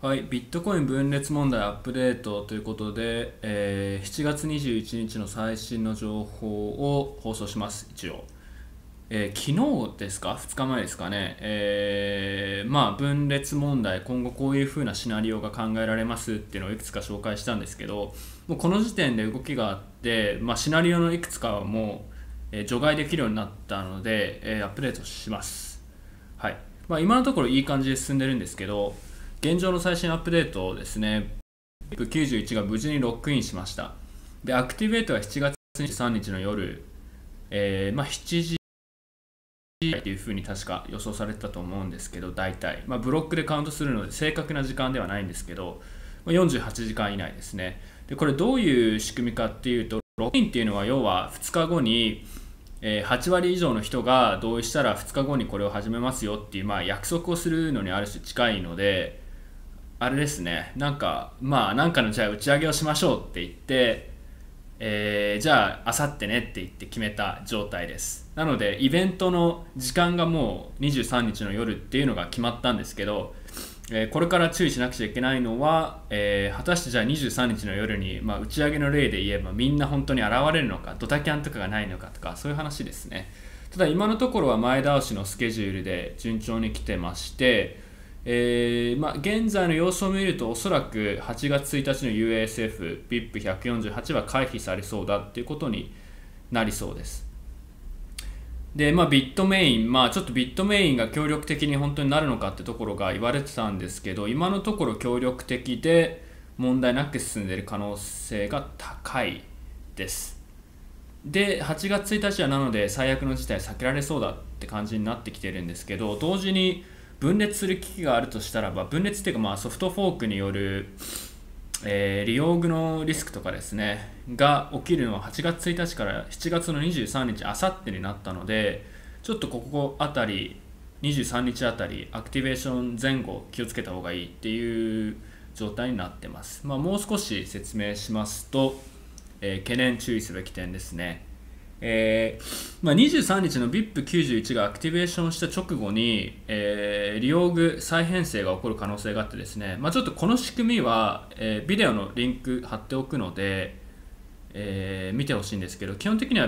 はい、ビットコイン分裂問題アップデートということで、7月21日の最新の情報を放送します、一応。昨日ですか、2日前ですかね、分裂問題、今後こういう風なシナリオが考えられますっていうのをいくつか紹介したんですけど、もうこの時点で動きがあって、シナリオのいくつかはもう、除外できるようになったので、アップデートします。はい。今のところいい感じで進んでるんですけど、現状の最新アップデートですね、BIP91 が無事にロックインしました。で、アクティベートは7月23日の夜、7時っていう風に確か予想されてたと思うんですけど、大体、ブロックでカウントするので正確な時間ではないんですけど、48時間以内ですね。で、これどういう仕組みかっていうと、ロックインっていうのは要は2日後に8割以上の人が同意したら2日後にこれを始めますよっていう、約束をするのにある種近いので、あれですね、なんかのじゃあ打ち上げをしましょうって言って、じゃあ明後日ねって言って決めた状態です。なのでイベントの時間がもう23日の夜っていうのが決まったんですけど、これから注意しなくちゃいけないのは、果たしてじゃあ23日の夜に、打ち上げの例で言えばみんな本当に現れるのか、ドタキャンとかがないのかとか、そういう話ですね。ただ今のところは前倒しのスケジュールで順調に来てまして、現在の様子を見るとおそらく8月1日の UASF BIP148 は回避されそうだっていうことになりそうです。で、ビットメイン、ちょっとビットメインが協力的に本当になるのかってところが言われてたんですけど、今のところ協力的で問題なく進んでいる可能性が高いです。で、8月1日はなので最悪の事態避けられそうだって感じになってきてるんですけど、同時に分裂する危機があるとしたらば、分裂っていうかソフトフォークによる、利用具のリスクとかですねが起きるのは8月1日から7月の23日あさってになったので、ちょっとここあたり23日あたりアクティベーション前後気をつけた方がいいっていう状態になってます。もう少し説明しますと、懸念注意すべき点ですね。23日の BIP91 がアクティベーションした直後に、利用具再編成が起こる可能性があってですね、ちょっとこの仕組みは、ビデオのリンク貼っておくので、見てほしいんですけど、基本的には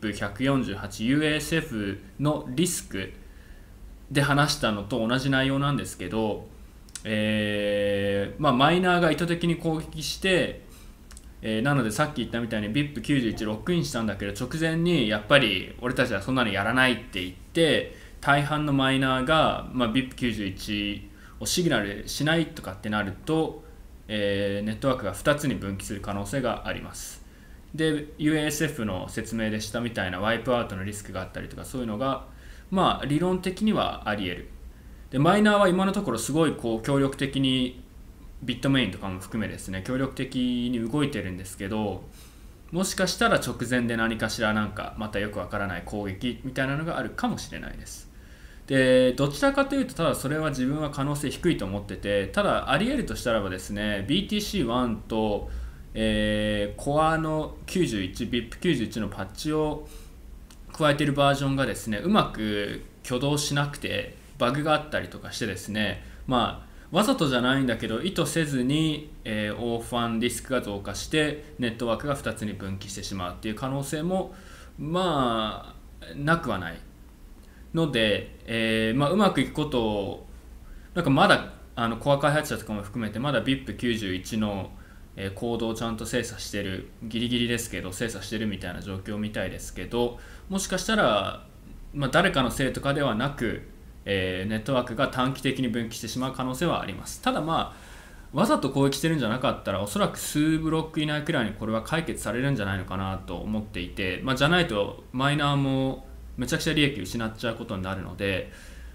BIP148UASF のリスクで話したのと同じ内容なんですけど、マイナーが意図的に攻撃してなのでさっき言ったみたいに BIP91 ロックインしたんだけど、直前にやっぱり俺たちはそんなのやらないって言って大半のマイナーが、BIP91 をシグナルしないとかってなると、ネットワークが2つに分岐する可能性があります。で UASF の説明でしたみたいなワイプアウトのリスクがあったりとか、そういうのが理論的にはあり得る。でマイナーは今のところすごい協力的にビットメインとかも含めですね、協力的に動いてるんですけど、もしかしたら直前で何かしらまたよくわからない攻撃みたいなのがあるかもしれないです。でどちらかというと、ただそれは自分は可能性低いと思ってて、ただあり得るとしたらばですね、 BTC1 と、コアの BIP91 のパッチを加えているバージョンがですね、うまく挙動しなくてバグがあったりとかしてですね、わざとじゃないんだけど意図せずに、オーファンリスクが増加してネットワークが2つに分岐してしまうっていう可能性もなくはないので、うまくいくことをまだコア開発者とかも含めてまだ BIP91 のコードをちゃんと精査してる、ギリギリですけど精査してるみたいな状況みたいですけど、もしかしたら、誰かのせいとかではなく、ネットワークが短期的に分岐してしまう可能性はあります。ただわざと攻撃してるんじゃなかったらおそらく数ブロック以内くらいにこれは解決されるんじゃないのかなと思っていて、じゃないとマイナーもめちゃくちゃ利益失っちゃうことになるので、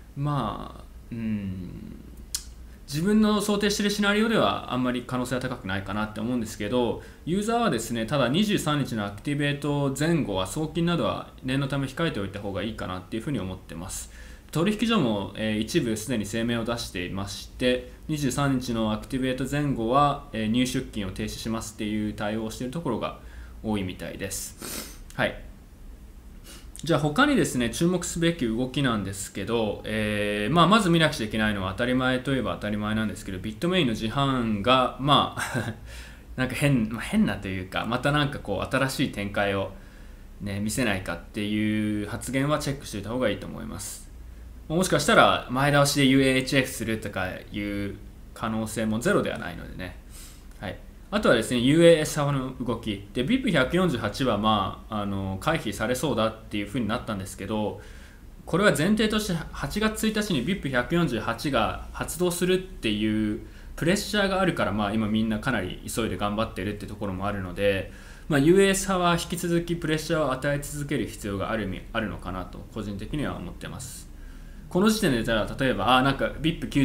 自分の想定しているシナリオではあんまり可能性は高くないかなって思うんですけど、ユーザーはですね、ただ23日のアクティベート前後は送金などは念のため控えておいた方がいいかなっていうふうに思ってます。取引所も、一部すでに声明を出していまして、23日のアクティベート前後は、入出金を停止しますっていう対応をしているところが多いみたいです。はい。 じゃあ他にですね、注目すべき動きなんですけど、まず見なくちゃいけないのは当たり前といえば当たり前なんですけど、ビットメインの自販が、なんか変なというか、またなんかこう新しい展開を、ね、見せないかっていう発言はチェックしておいた方がいいと思います。もしかしたら前倒しで UAHF するとかいう可能性もゼロではないのでね。はい、あとはですね、UAS 派の動きで BIP148 は、回避されそうだっていう風になったんですけど、これは前提として8月1日に BIP148 が発動するっていうプレッシャーがあるから、今みんなかなり急いで頑張ってるってところもあるので、US 派は引き続きプレッシャーを与え続ける必要があるのかなと個人的には思ってます。この時点でじゃあ例えばなんか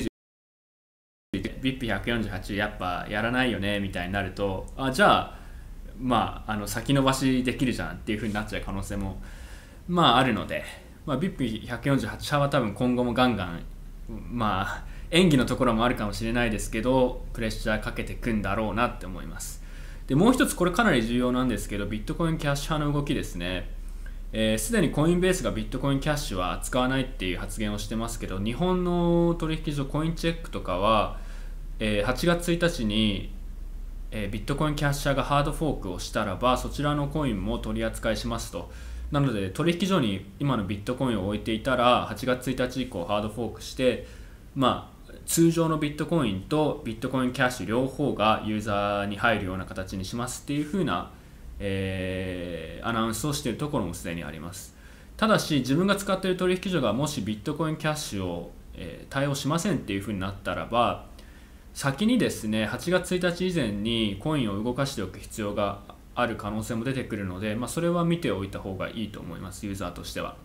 BIP148 やっぱやらないよねみたいになると、じゃあ先延ばしできるじゃんっていう風になっちゃう可能性もあるので、BIP148 派は多分今後もガンガン演技のところもあるかもしれないですけどプレッシャーかけていくんだろうなって思います。でもう一つこれかなり重要なんですけど、ビットコインキャッシュ派の動きですね。すでにコインベースがビットコインキャッシュは使わないっていう発言をしてますけど、日本の取引所コインチェックとかは、8月1日に、ビットコインキャッシャーがハードフォークをしたらばそちらのコインも取り扱いしますと。なので取引所に今のビットコインを置いていたら8月1日以降ハードフォークして、通常のビットコインとビットコインキャッシュ両方がユーザーに入るような形にしますっていう風なアナウンスをしているところもすでにあります。ただし自分が使っている取引所がもしビットコインキャッシュを、対応しませんっていう風になったらば、先にですね8月1日以前にコインを動かしておく必要がある可能性も出てくるので、それは見ておいた方がいいと思います、ユーザーとしては。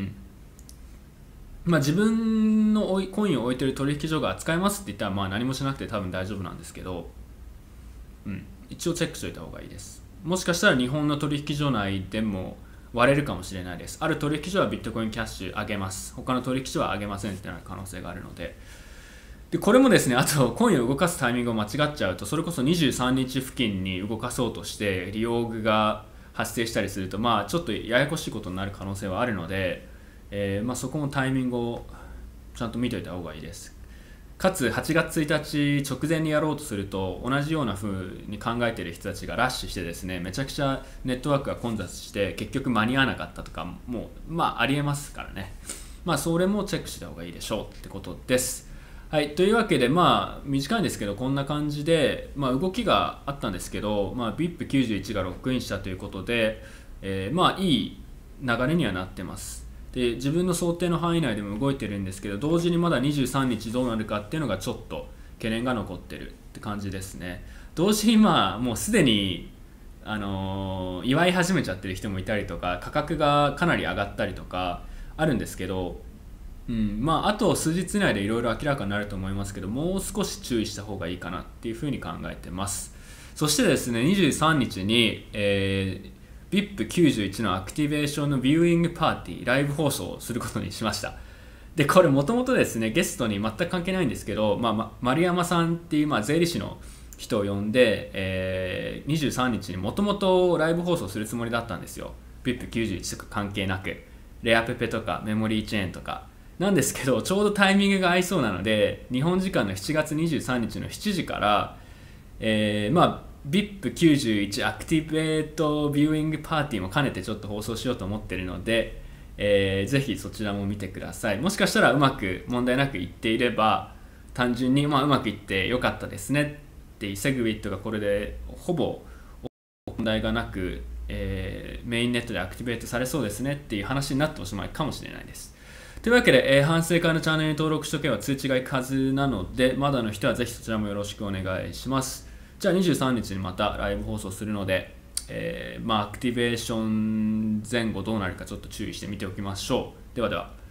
自分のコインを置いている取引所が使えますって言ったら何もしなくて多分大丈夫なんですけど、一応チェックしておいた方がいいです。もしかしたら日本の取引所内でも割れるかもしれないです。ある取引所はビットコインキャッシュ上げます、他の取引所は上げませんってなる可能性があるので、これもですね、あとコインを動かすタイミングを間違っちゃうと、それこそ23日付近に動かそうとして利用具が発生したりすると、ちょっとややこしいことになる可能性はあるので、そこもタイミングをちゃんと見ておいた方がいいです。かつ8月1日直前にやろうとすると同じような風に考えている人たちがラッシュしてですね、めちゃくちゃネットワークが混雑して結局間に合わなかったとかもありえますからね。それもチェックした方がいいでしょうってことです。はい、というわけで短いんですけどこんな感じで、動きがあったんですけど、BIP91 がロックインしたということで、いい流れにはなってます。で自分の想定の範囲内でも動いてるんですけど、同時にまだ23日どうなるかっていうのがちょっと懸念が残ってるって感じですね。同時にもうすでに、祝い始めちゃってる人もいたりとか、価格がかなり上がったりとかあるんですけど、あと数日以内でいろいろ明らかになると思いますけど、もう少し注意した方がいいかなっていうふうに考えてます。そしてですね、23日に、BIP91 のアクティベーションのビューイングパーティーライブ放送をすることにしました。でこれもともとですねゲストに全く関係ないんですけど、丸山さんっていう、税理士の人を呼んで、23日にもともとライブ放送するつもりだったんですよ。 BIP91 とか関係なくレアペペとかメモリーチェーンとかなんですけど、ちょうどタイミングが合いそうなので日本時間の7月23日の7時から、BIP91 アクティベートビューイングパーティーも兼ねてちょっと放送しようと思っているので、ぜひそちらも見てください。もしかしたらうまく問題なくいっていれば単純にうまくいってよかったですねっていう、セグウィットがこれでほぼ問題がなく、メインネットでアクティベートされそうですねっていう話になっておしまいかもしれないです。というわけで、反省会のチャンネルに登録しておけば通知がいくはずなので、まだの人はぜひそちらもよろしくお願いします。じゃあ23日にまたライブ放送するので、アクティベーション前後どうなるかちょっと注意して見ておきましょう。ではでは。